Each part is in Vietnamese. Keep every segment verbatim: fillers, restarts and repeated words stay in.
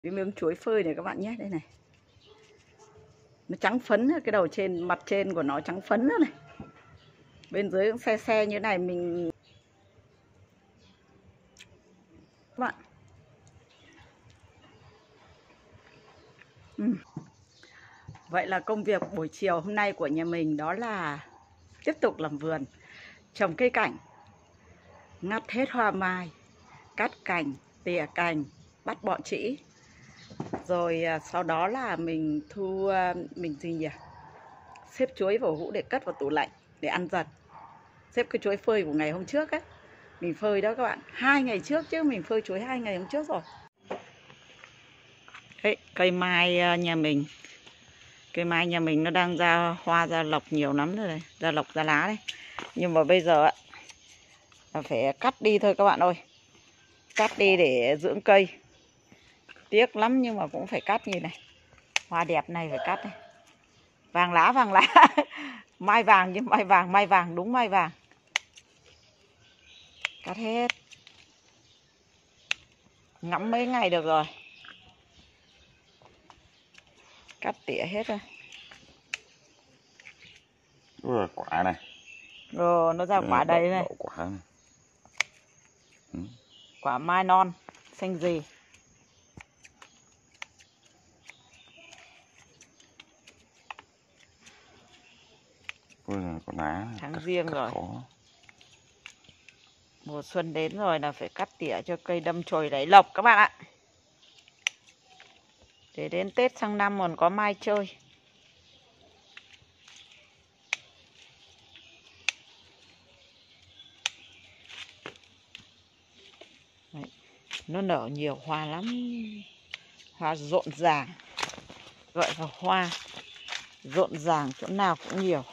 Cái miếng chuối phơi này các bạn nhé, đây này. Nó trắng phấn, cái đầu trên, mặt trên của nó trắng phấn nữa này. Bên dưới cũng xe xe như này mình. Các bạn. Ừ. Vậy là công việc buổi chiều hôm nay của nhà mình đó là tiếp tục làm vườn, trồng cây cảnh, ngắt hết hoa mai, cắt cành, tỉa cành, bắt bọ trĩ. Rồi sau đó là mình thu, mình gì nhỉ? Xếp chuối vào hũ để cất vào tủ lạnh để ăn dần. Xếp cái chuối phơi của ngày hôm trước ấy. Mình phơi đó các bạn, hai ngày trước chứ, mình phơi chuối hai ngày hôm trước rồi. Đấy, cây mai nhà mình. Cây mai nhà mình nó đang ra hoa ra lộc nhiều lắm rồi đây, ra lộc ra lá đấy. Nhưng mà bây giờ là phải cắt đi thôi các bạn ơi. Cắt đi để dưỡng cây. Tiếc lắm nhưng mà cũng phải cắt như này. Hoa đẹp này phải cắt này. Vàng lá vàng lá. Mai vàng nhưng mai vàng, mai vàng, đúng mai vàng. Cắt hết. Ngắm mấy ngày được rồi. Cắt tỉa hết rồi. Ui, quả này. Rồi nó ra quả đầy này. Quả này. Ừ. Quả mai non, xanh gì. Ui, con lá. Tháng riêng rồi. Có. Mùa xuân đến rồi là phải cắt tỉa cho cây đâm chồi đẩy lộc các bạn ạ. Để đến Tết sang năm còn có mai chơi. Đấy. Nó nở nhiều hoa lắm. Hoa rộn ràng. Gọi là hoa rộn ràng, chỗ nào cũng nhiều.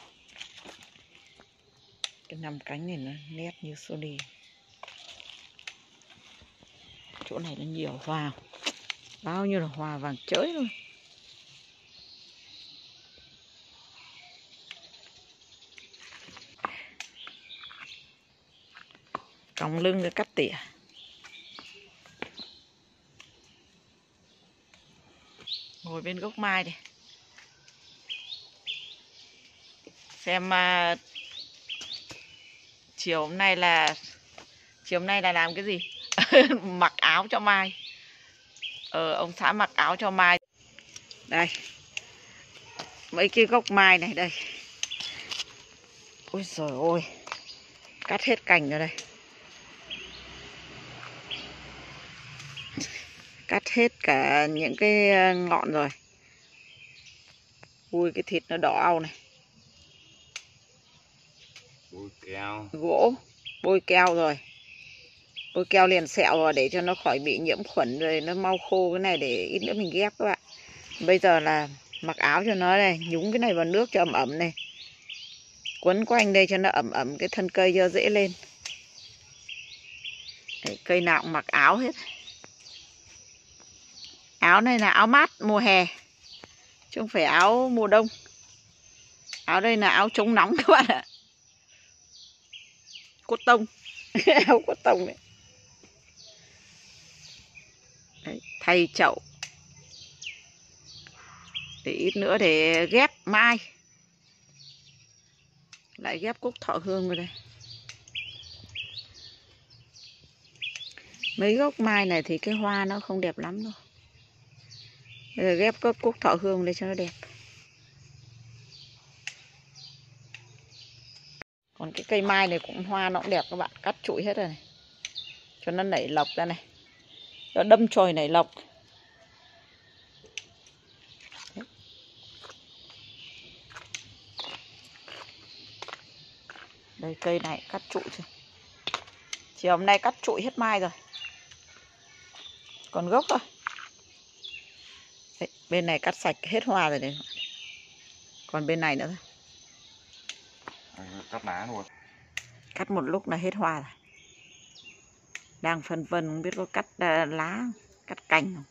Cái nằm cánh này nó nét như Sony. Chỗ này nó nhiều hoa. Bao nhiêu là hoa vàng chới luôn. Còng lưng cái cắt tỉa. Ngồi bên gốc mai đây. Xem uh, chiều hôm nay là chiều hôm nay là làm cái gì? Mặc áo cho mai. Ờ, ông xã mặc áo cho mai. Đây. Mấy cái gốc mai này đây. Ôi giời ơi. Cắt hết cành rồi đây. Cắt hết cả những cái ngọn rồi. Ui cái thịt nó đỏ au này. Bôi keo. Gỗ. Bôi keo rồi. Bôi keo liền sẹo rồi để cho nó khỏi bị nhiễm khuẩn rồi nó mau khô cái này để ít nữa mình ghép các bạn. Bây giờ là mặc áo cho nó này, nhúng cái này vào nước cho ẩm ẩm này. Quấn quanh đây cho nó ẩm ẩm cái thân cây cho dễ lên. Đấy, cây nào cũng mặc áo hết. Áo này là áo mát mùa hè, chứ không phải áo mùa đông. Áo đây là áo chống nóng các bạn ạ. Cốt tông. Áo cốt tông đấy. Đấy, thay chậu. Để ít nữa để ghép mai. Lại ghép cúc thọ hương vào đây. Mấy gốc mai này thì cái hoa nó không đẹp lắm đâu. Bây giờ ghép các cúc thọ hương để cho nó đẹp. Còn cái cây mai này cũng hoa nó cũng đẹp các bạn. Cắt trụi hết rồi này. Cho nó nảy lộc ra này. Cho đâm chồi nảy lộc. Đấy. Đây cây này cắt trụi chưa. Chiều hôm nay cắt trụi hết mai rồi. Còn gốc thôi. Đấy, bên này cắt sạch hết hoa rồi đấy. Còn bên này nữa thôi. Cắt lá luôn. Cắt một lúc là hết hoa rồi. Đang phân vân không biết có cắt lá, cắt cành không.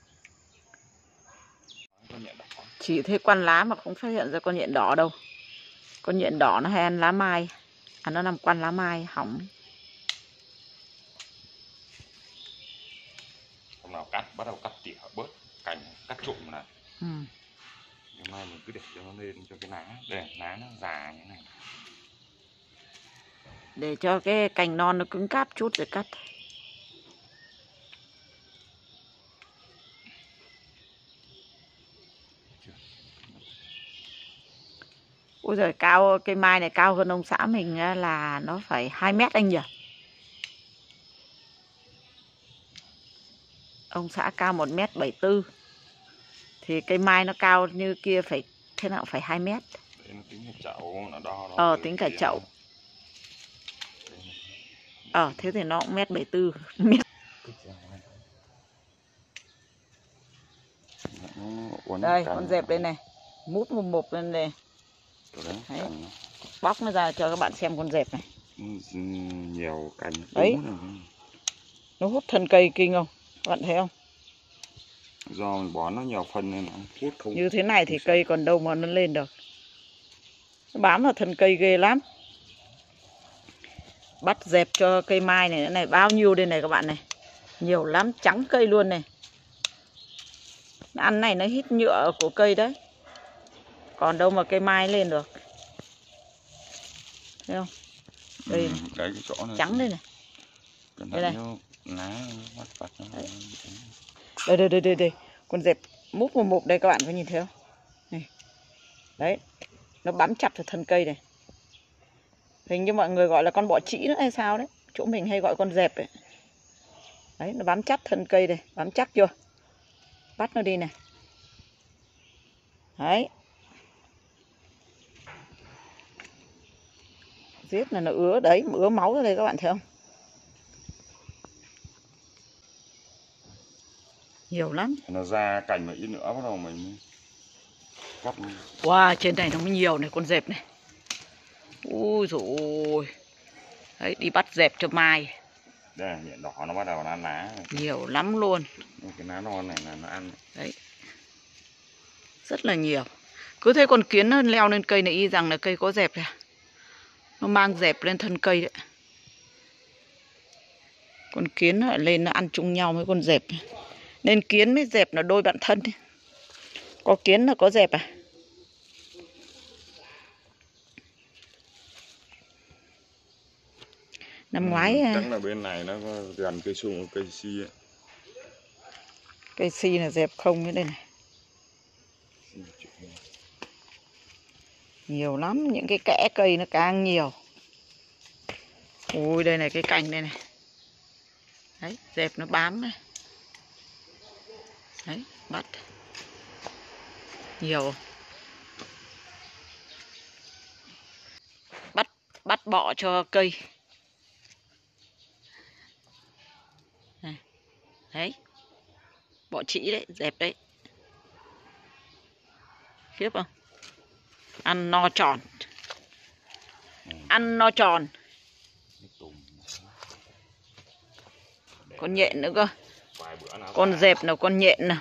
Chỉ thấy quan lá mà không phát hiện ra con nhện đỏ đâu. Con nhện đỏ nó hay ăn lá mai. À, nó nằm quanh lá mai hỏng. Hôm nào cắt, bắt đầu cắt tỉa bớt. cành cắt trụm này. Ừ. Hôm nay mình cứ để cho nó lên cho cái lá, để lá nó già như thế này. Để cho cái cành non nó cứng cáp chút rồi cắt. Ôi giời, cao, cây mai này cao hơn ông xã mình là nó phải hai mét anh nhỉ? Ông xã cao một mét bảy tư. Thì cây mai nó cao như kia phải thế nào phải hai mét. Đấy, nó tính cả chậu, nó đo. Ờ, tính cả chậu. Ờ, thế thì nó cũng mét bảy tư. Đây, con dẹp đây này. Mút một mục lên đây. Đấy. Bóc nó ra cho các bạn xem con dẹp này. Nhiều cành. Đấy. Nó hút thân cây kinh không? Các bạn thấy không? Do mình bón nó nhiều phân nên nó hút không. Như thế này thì cây còn đâu mà nó lên được. Nó bám vào thân cây ghê lắm. Bắt dẹp cho cây mai này, này bao nhiêu đây này các bạn này. Nhiều lắm, trắng cây luôn này. Nó ăn này nó hít nhựa của cây đấy. Còn đâu mà cây mai lên được. Thấy không? Đây ừ, đấy, cái chỗ này trắng đây này. Đây này. Lá bắt bắt nó đây đây đây đây đây, con dẹp múc một mục đây các bạn có nhìn thấy không? Này. Đấy, nó bám chặt vào thân cây này. Hình như mọi người gọi là con bọ trĩ nữa hay sao đấy. Chỗ mình hay gọi con dẹp ấy. Đấy, nó bám chặt thân cây này, bám chắc chưa? Bắt nó đi này. Đấy. Giết là nó ứa đấy, ứa máu ra đây các bạn thấy không? Nhiều lắm. Nó ra cành mà ít nữa bắt đầu mình cắt. Wow, trên này nó mới nhiều này con dẹp này. Ui dồi ôi. Đấy, đi bắt dẹp cho mai. Đây là nhện đỏ nó bắt đầu nó ăn lá. Nhiều lắm luôn. Cái lá non này là nó ăn. Đấy. Rất là nhiều. Cứ thấy con kiến nó leo lên cây này y rằng là cây có dẹp này. Nó mang dẹp lên thân cây đấy. Con kiến nó lên nó ăn chung nhau với con dẹp. Nên kiến với dẹp là đôi bạn thân. Có kiến là có dẹp à? Năm ừ, ngoái chắc là bên này nó có gần cây sung cây si ấy. Cây si là dẹp không như đây này. Nhiều lắm, những cái kẽ cây nó càng nhiều. Ui đây này cái cành đây này. Đấy, dẹp nó bám này. Đấy, bắt. Nhiều. Bắt bắt bọ cho cây. Này. Đấy. Bọ trĩ đấy, dẹp đấy. Khiếp không? Ăn no tròn. Ăn no tròn. Con nhện nữa cơ. Con dẹp nào, con nhện nào.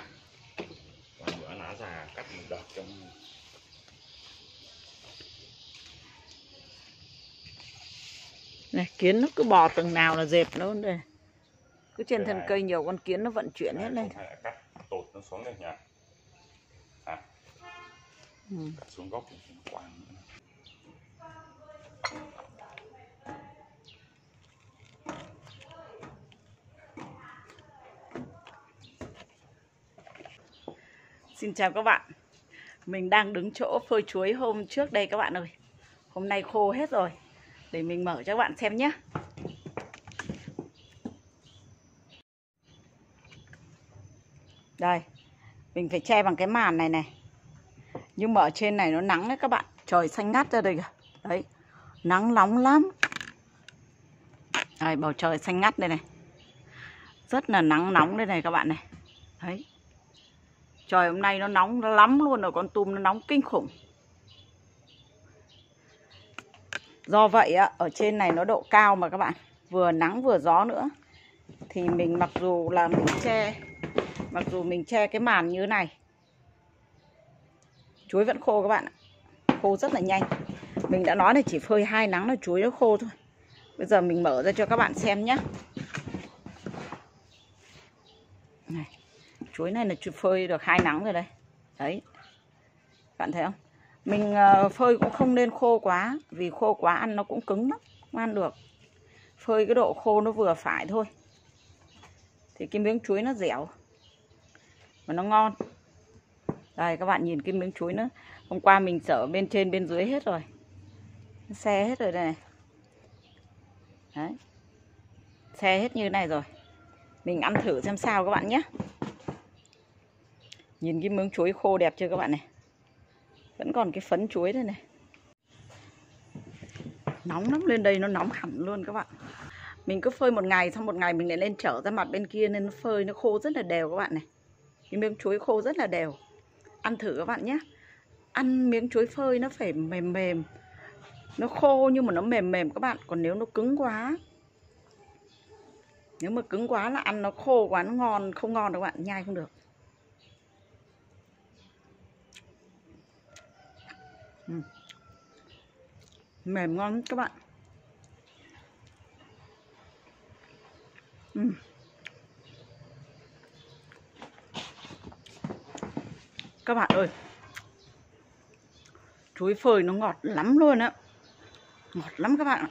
Này, kiến nó cứ bò từng nào là dẹp nó đây. Cứ trên thân cây nhiều con kiến nó vận chuyển hết lên. Cắt tột nó xuống đây nhỉ? À. Ừ. Cắt xuống gốc quàng. Xin chào các bạn. Mình đang đứng chỗ phơi chuối hôm trước đây các bạn ơi. Hôm nay khô hết rồi. Để mình mở cho các bạn xem nhé. Đây, mình phải che bằng cái màn này này. Nhưng mà ở trên này nó nắng đấy các bạn. Trời xanh ngắt ra đây kìa. Đấy, nắng nóng lắm. Đây, bầu trời xanh ngắt đây này. Rất là nắng nóng đây này các bạn này. Đấy. Trời hôm nay nó nóng lắm luôn rồi, con tum nó nóng kinh khủng. Do vậy á, ở trên này nó độ cao mà các bạn. Vừa nắng vừa gió nữa. Thì mình mặc dù là mình che Mặc dù mình che cái màn như thế này, chuối vẫn khô các bạn ạ. Khô rất là nhanh. Mình đã nói là chỉ phơi hai nắng là chuối nó khô thôi. Bây giờ mình mở ra cho các bạn xem nhé. Này, Chuối này là phơi được hai nắng rồi đây. Đấy. Bạn thấy không? Mình phơi cũng không nên khô quá, vì khô quá ăn nó cũng cứng lắm, không ăn được. Phơi cái độ khô nó vừa phải thôi. Thì cái miếng chuối nó dẻo và nó ngon. Đây các bạn nhìn cái miếng chuối nữa. Hôm qua mình chở bên trên bên dưới hết rồi. Nó xe hết rồi đây này. Đấy. Xe hết như này rồi. Mình ăn thử xem sao các bạn nhé. Nhìn cái miếng chuối khô đẹp chưa các bạn này. Vẫn còn cái phấn chuối đây này. Nóng lắm, lên đây nó nóng hẳn luôn các bạn. Mình cứ phơi một ngày, xong một ngày mình lại lên trở ra mặt bên kia, nên nó phơi nó khô rất là đều các bạn này. Cái miếng chuối khô rất là đều. Ăn thử các bạn nhé. Ăn miếng chuối phơi nó phải mềm mềm. Nó khô nhưng mà nó mềm mềm các bạn. Còn nếu nó cứng quá, nếu mà cứng quá là ăn nó khô quá, nó ngon, không ngon đâu các bạn, nhai không được. uhm. Mềm ngon các bạn. uhm. Các bạn ơi, chuối phơi nó ngọt lắm luôn á. Ngọt lắm các bạn ạ.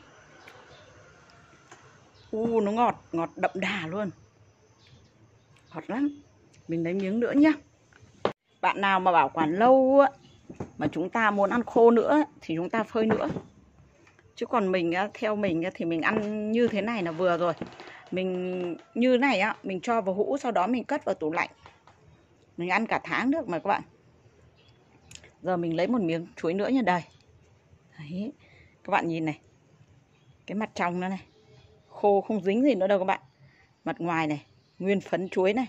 U nó ngọt, ngọt đậm đà luôn. Ngọt lắm. Mình lấy miếng nữa nhá. Bạn nào mà bảo quản lâu á, mà chúng ta muốn ăn khô nữa thì chúng ta phơi nữa. Chứ còn mình theo mình thì mình ăn như thế này là vừa rồi. Mình như này á, mình cho vào hũ, sau đó mình cất vào tủ lạnh. Mình ăn cả tháng được mà các bạn. Giờ mình lấy một miếng chuối nữa nha, đây. Đấy. Các bạn nhìn này. Cái mặt trong nó này. Khô không dính gì nữa đâu các bạn. Mặt ngoài này, nguyên phấn chuối này.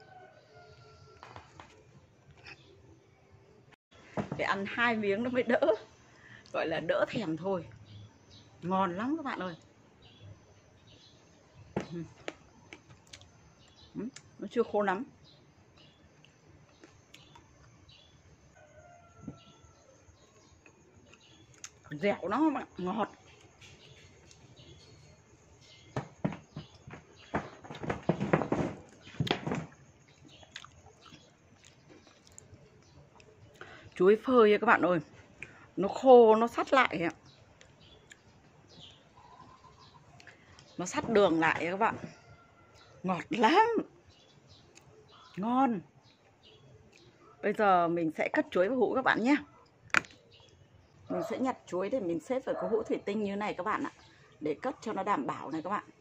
Để ăn hai miếng nó mới đỡ. Gọi là đỡ thèm thôi. Ngon lắm các bạn ơi. Nó chưa khô lắm. Dẻo nó mà ngọt. Chuối phơi các bạn ơi, nó khô, nó sắt lại ạ. Nó sắt đường lại các bạn. Ngọt lắm. Ngon. Bây giờ mình sẽ cất chuối vào hũ các bạn nhé. Mình sẽ nhặt chuối để mình xếp vào cái hũ thủy tinh như này các bạn ạ. Để cất cho nó đảm bảo này các bạn.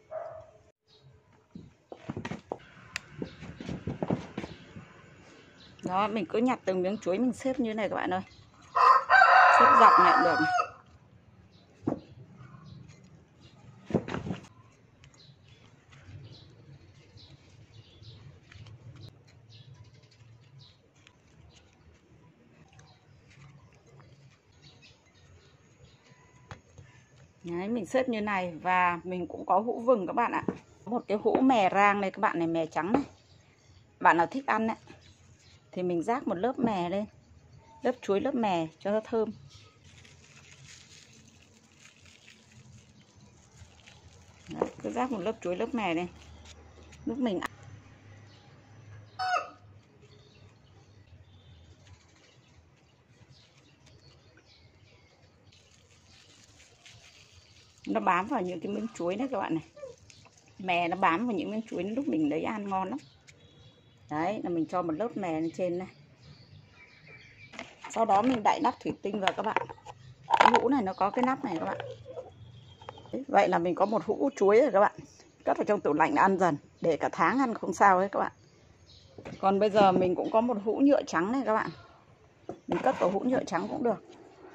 Đó, mình cứ nhặt từng miếng chuối mình xếp như này các bạn ơi. Xếp dọc này cũng được này. Đấy, mình xếp như này. Và mình cũng có hũ vừng các bạn ạ. Một cái hũ mè rang này các bạn này, mè trắng này. Bạn nào thích ăn ấy, thì mình rác một lớp mè lên. Lớp chuối, lớp mè cho nó thơm. Đấy, cứ rác một lớp chuối, lớp mè lên. Lúc mình ăn nó bám vào những cái miếng chuối đấy các bạn này. Mè nó bám vào những miếng chuối lúc mình lấy ăn ngon lắm. Đấy là mình cho một lớp mè lên trên này. Sau đó mình đậy nắp thủy tinh vào các bạn. Cái hũ này nó có cái nắp này các bạn. Đấy, vậy là mình có một hũ chuối rồi các bạn. Cất vào trong tủ lạnh ăn dần, để cả tháng ăn không sao hết các bạn. Còn bây giờ mình cũng có một hũ nhựa trắng này các bạn. Mình cất vào hũ nhựa trắng cũng được.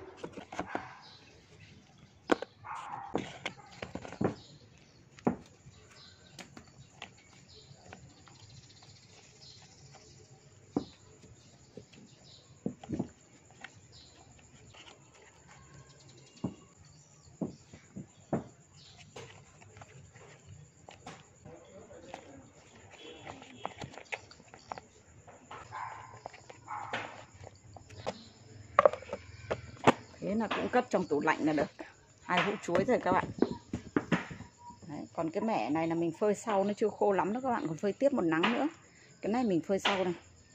Thế là cũng cất trong tủ lạnh là được. Hai hũ chuối rồi các bạn. Đấy, còn cái mẻ này là mình phơi sau, nó chưa khô lắm đó các bạn. Còn phơi tiếp một nắng nữa. Cái Cái này mình phơi sau này.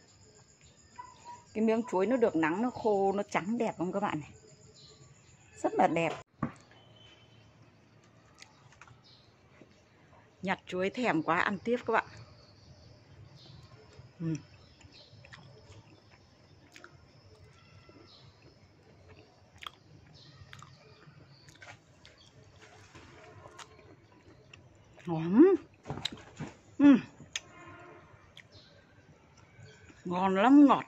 Cái miếng chuối nó được nắng, nó khô, nó trắng đẹp không các bạn này. Rất là đẹp. Nhặt chuối thèm quá, ăn tiếp các bạn. uhm. Ngon. uhm. Ngon lắm, ngọt.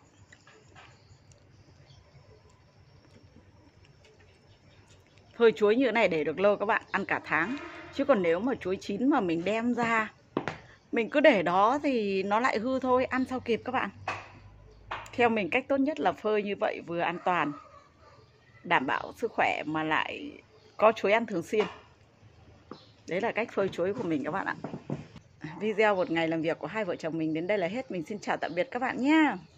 Phơi chuối như thế này để được lâu các bạn, ăn cả tháng. Chứ còn nếu mà chuối chín mà mình đem ra, mình cứ để đó thì nó lại hư thôi, ăn sao kịp các bạn. Theo mình cách tốt nhất là phơi như vậy vừa an toàn, đảm bảo sức khỏe mà lại có chuối ăn thường xuyên. Đấy là cách phơi chuối của mình các bạn ạ. Video một ngày làm việc của hai vợ chồng mình đến đây là hết. Mình xin chào tạm biệt các bạn nhé.